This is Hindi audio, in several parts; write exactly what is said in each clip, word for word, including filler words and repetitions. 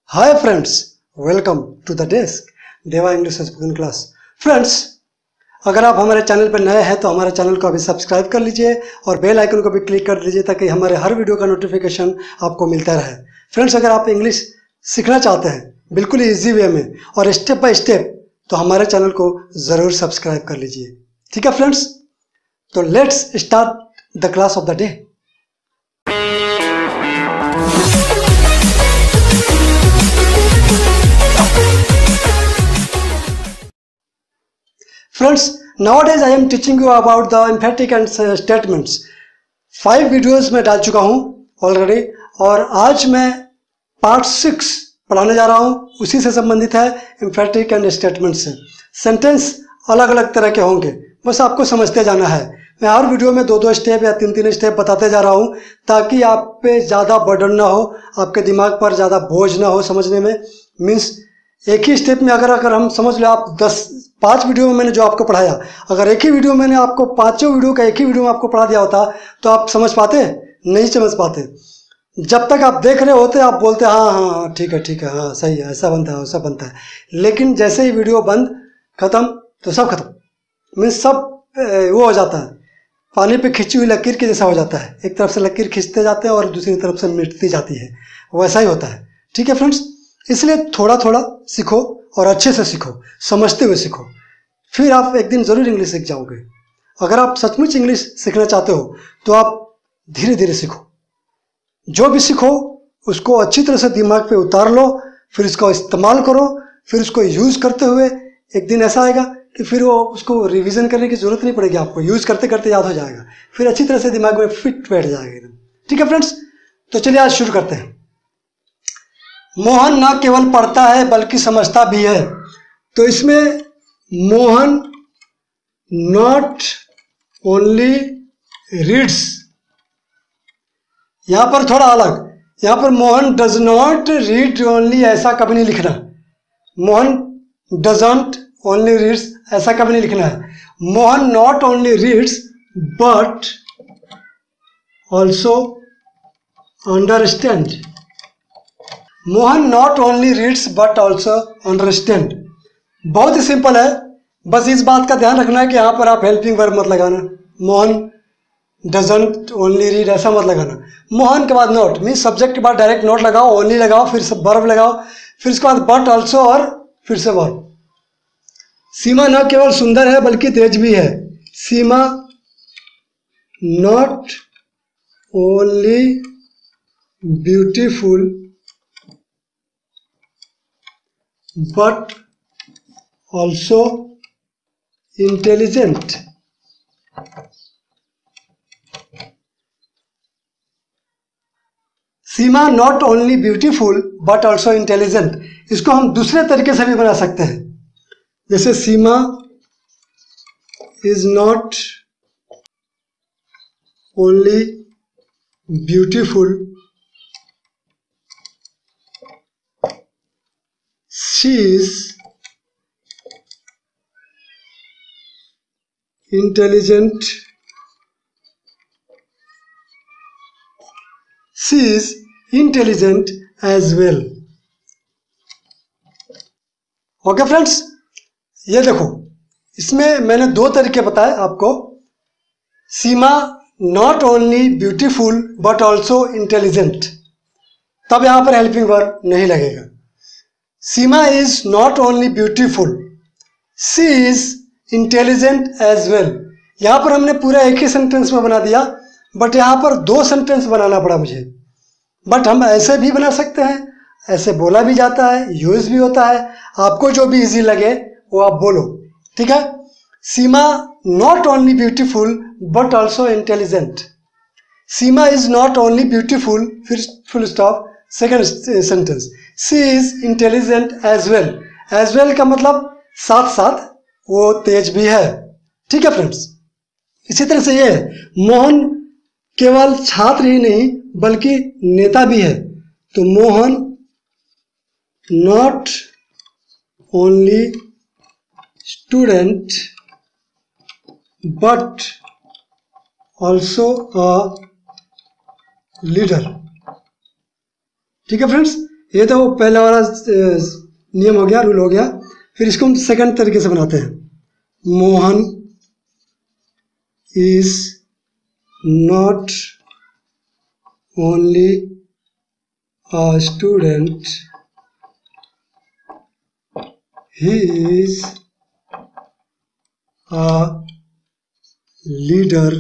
Hi friends, welcome to the desk Deva English spoken class. Friends, अगर आप हमारे चैनल पर नए हैं तो हमारे चैनल को अभी सब्सक्राइब कर लीजिए और बेल आइकन को भी क्लिक कर दीजिए ताकि हमारे हर वीडियो का नोटिफिकेशन आपको मिलता रहे। फ्रेंड्स, अगर आप इंग्लिश सीखना चाहते हैं बिल्कुल ईजी वे में और स्टेप बाय स्टेप, तो हमारे चैनल को ज़रूर सब्सक्राइब कर लीजिए। ठीक है फ्रेंड्स, तो let's start the class of the day. Friends, nowadays I am teaching you about the emphatic and statements. Five videos में डाल चुका हूँ ऑलरेडी और आज मैं पार्ट सिक्स पढ़ाने जा रहा हूँ। उसी से संबंधित है, emphatic and statements से। सेंटेंस अलग अलग तरह के होंगे, बस आपको समझते जाना है। मैं हर वीडियो में दो दो स्टेप या तीन तीन स्टेप बताते जा रहा हूँ ताकि आप पे ज़्यादा बर्डन ना हो, आपके दिमाग पर ज़्यादा बोझ ना हो समझने में। मीन्स एक ही स्टेप में अगर अगर हम समझ लो, आप दस पांच वीडियो में मैंने जो आपको पढ़ाया, अगर एक ही वीडियो मैंने आपको पांचों वीडियो का एक ही वीडियो में आपको पढ़ा दिया होता तो आप समझ पाते? नहीं समझ पाते। जब तक आप देख रहे होते आप बोलते हाँ हाँ हाँ ठीक है ठीक है हाँ सही है, ऐसा बनता है वैसा बनता है। लेकिन जैसे ही वीडियो बंद खत्म तो सब खत्म। मीन्स सब वो हो जाता है, पानी पे खींची हुई लकीर के जैसा हो जाता है। एक तरफ से लकीर खींचते जाते हैं और दूसरी तरफ से मिटती जाती है, वैसा ही होता है। ठीक है फ्रेंड्स, इसलिए थोड़ा थोड़ा सीखो और अच्छे से सीखो, समझते हुए सीखो, फिर आप एक दिन ज़रूर इंग्लिश सीख जाओगे। अगर आप सचमुच इंग्लिश सीखना चाहते हो तो आप धीरे धीरे सीखो। जो भी सीखो उसको अच्छी तरह से दिमाग पे उतार लो, फिर इसका इस्तेमाल करो। फिर उसको यूज़ करते हुए एक दिन ऐसा आएगा कि फिर वो उसको रिवीजन करने की ज़रूरत नहीं पड़ेगी, आपको यूज़ करते करते याद हो जाएगा, फिर अच्छी तरह से दिमाग में फिट बैठ जाएगा एकदम। ठीक है फ्रेंड्स, तो चलिए आज शुरू करते हैं। मोहन न केवल पढ़ता है बल्कि समझता भी है। तो इसमें मोहन नॉट ओनली रीड्स, यहां पर थोड़ा अलग, यहां पर Mohan does not read only, ऐसा कभी नहीं लिखना। मोहन डजंट ओनली रीड्स, ऐसा कभी नहीं लिखना है। Mohan not only reads but also understand. Mohan not only reads but also understand. बहुत ही सिंपल है, बस इस बात का ध्यान रखना है कि यहाँ पर आप हेल्पिंग वर्ब मत लगाना। मोहन डजंट ओनली रीड ऐसा मत लगाना। मोहन के बाद नॉट, मीन्स सब्जेक्ट के बाद डायरेक्ट नॉट लगाओ, ओनली लगाओ, फिर सब वर्ब लगाओ, फिर उसके बाद बट ऑल्सो और फिर से वर्ब। सीमा न केवल सुंदर है बल्कि तेज भी है। Seema not only beautiful but also intelligent। Seema not only beautiful but also intelligent, इसको हम दूसरे तरीके से भी बना सकते हैं। जैसे Seema is not only beautiful, she is intelligent, she is intelligent as well। Okay friends, ये देखो, इसमें मैंने दो तरीके बताए आपको। Seema not only beautiful but also intelligent, तब यहां पर हेल्पिंग वर्ब नहीं लगेगा। Seema is not only beautiful, she is intelligent as well. यहाँ पर हमने पूरा एक ही सेंटेंस में बना दिया, बट यहाँ पर दो सेंटेंस बनाना पड़ा मुझे। बट हम ऐसे भी बना सकते हैं, ऐसे बोला भी जाता है, यूज भी होता है। आपको जो भी इजी लगे वो आप बोलो। ठीक है, Seema not only beautiful but also intelligent. Seema is not only beautiful, फिर full stop, second sentence, she is intelligent as well. As well का मतलब साथ साथ, वो तेज भी है। ठीक है फ्रेंड्स, इसी तरह से ये है, मोहन केवल छात्र ही नहीं बल्कि नेता भी है। तो Mohan not only student but also a leader. ठीक है फ्रेंड्स, ये तो पहला वाला नियम हो गया, रूल हो गया। फिर इसको हम सेकंड तरीके से बनाते हैं। Mohan is not only a student, he is a leader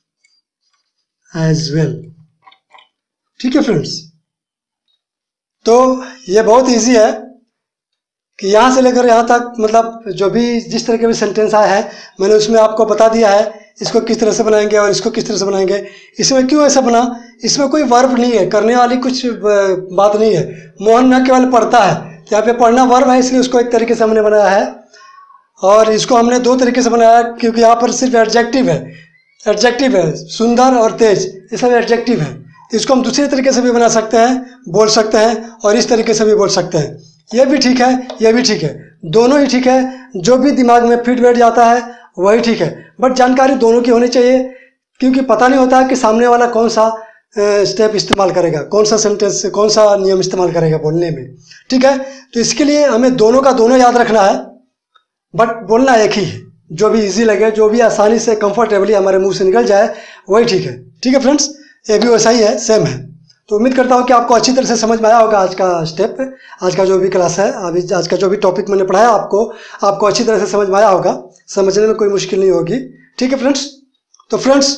as well. ठीक है फ्रेंड्स, तो ये बहुत इजी है कि यहाँ से लेकर यहाँ तक, मतलब जो भी जिस तरह के भी सेंटेंस आया है मैंने उसमें आपको बता दिया है इसको किस तरह से बनाएंगे और इसको किस तरह से बनाएंगे। इसमें क्यों ऐसा बना, इसमें कोई वर्ब नहीं है, करने वाली कुछ बात नहीं है। मोहन न केवल पढ़ता है, यहाँ पे पढ़ना वर्ब है, इसलिए उसको एक तरीके से हमने बनाया है। और इसको हमने दो तरीके से बनाया क्योंकि यहाँ पर सिर्फ एडजेक्टिव है, एडजेक्टिव है, सुंदर और तेज, ये सब एडजेक्टिव है। इसको हम दूसरे तरीके से भी बना सकते हैं, बोल सकते हैं, और इस तरीके से भी बोल सकते हैं। ये भी ठीक है, ये भी ठीक है, दोनों ही ठीक है। जो भी दिमाग में फिट बैठ जाता है वही ठीक है, बट जानकारी दोनों की होनी चाहिए, क्योंकि पता नहीं होता कि सामने वाला कौन सा स्टेप इस्तेमाल करेगा, कौन सा सेंटेंस, कौन सा नियम इस्तेमाल करेगा बोलने में। ठीक है, तो इसके लिए हमें दोनों का दोनों याद रखना है, बट बोलना एक ही है। जो भी इजी लगे, जो भी आसानी से कंफर्टेबली हमारे मुंह से निकल जाए वही ठीक है। ठीक है फ्रेंड्स, ये भी वैसा ही है, सेम है। तो उम्मीद करता हूँ कि आपको अच्छी तरह से समझ में आया होगा आज का स्टेप, आज का जो भी क्लास है, अभी आज का जो भी टॉपिक मैंने पढ़ाया आपको आपको अच्छी तरह से समझ में आया होगा, समझने में कोई मुश्किल नहीं होगी। ठीक है फ्रेंड्स, तो फ्रेंड्स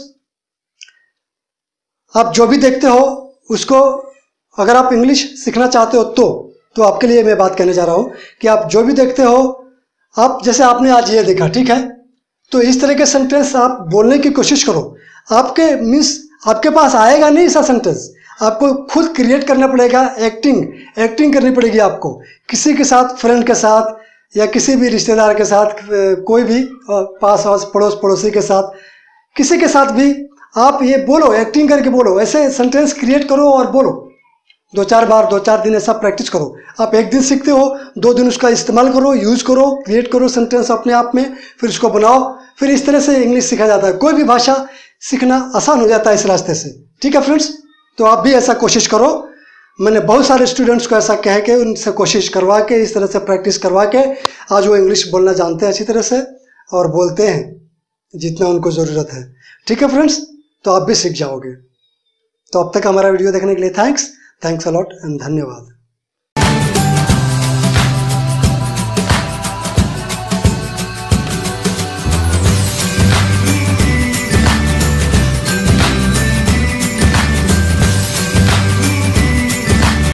आप जो भी देखते हो उसको, अगर आप इंग्लिश सीखना चाहते हो तो तो आपके लिए मैं बात कहने जा रहा हूँ कि आप जो भी देखते हो, आप जैसे आपने आज ये देखा, ठीक है, तो इस तरह के सेंटेंस आप बोलने की कोशिश करो। आपके मीन्स आपके पास आएगा नहीं ऐसा सेंटेंस, आपको खुद क्रिएट करना पड़ेगा। एक्टिंग एक्टिंग करनी पड़ेगी आपको, किसी के साथ, फ्रेंड के साथ या किसी भी रिश्तेदार के साथ, कोई भी पास पास पड़ोस पड़ोसी के साथ, किसी के साथ भी आप ये बोलो, एक्टिंग करके बोलो, ऐसे सेंटेंस क्रिएट करो और बोलो। दो चार बार, दो चार दिन ऐसा प्रैक्टिस करो। आप एक दिन सीखते हो, दो दिन उसका इस्तेमाल करो, यूज करो, क्रिएट करो सेंटेंस अपने आप में, फिर उसको बनाओ। फिर इस तरह से इंग्लिश सीखा जाता है। कोई भी भाषा सीखना आसान हो जाता है इस रास्ते से। ठीक है फ्रेंड्स, तो आप भी ऐसा कोशिश करो। मैंने बहुत सारे स्टूडेंट्स को ऐसा कह के उनसे कोशिश करवा के, इस तरह से प्रैक्टिस करवा के आज वो इंग्लिश बोलना जानते हैं अच्छी तरह से और बोलते हैं जितना उनको ज़रूरत है। ठीक है फ्रेंड्स, तो आप भी सीख जाओगे। तो अब तक हमारा वीडियो देखने के लिए thanks thanks a lot and धन्यवाद।